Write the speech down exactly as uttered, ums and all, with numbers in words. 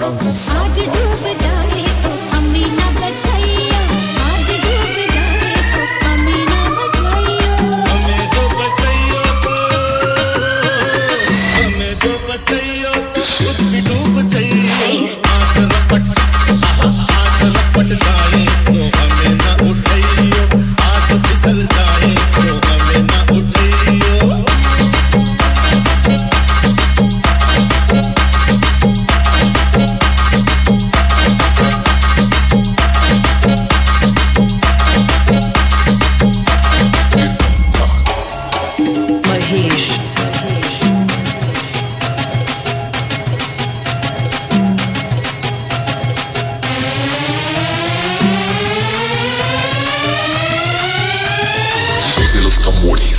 आज डूब जाए तो हमें ना बचाइयो, आज डूब जाए तो हमें ना बचाइयो, हमें जो बचाइयो तो हमें जो बचाइयो तो खुद भी डूब जाइयो। आज रपट आज रपट जाए तो हमें ना उठाइयो, आज फिसल जाए तो हमें ना उठाइयो। Mahesh. De los tambores.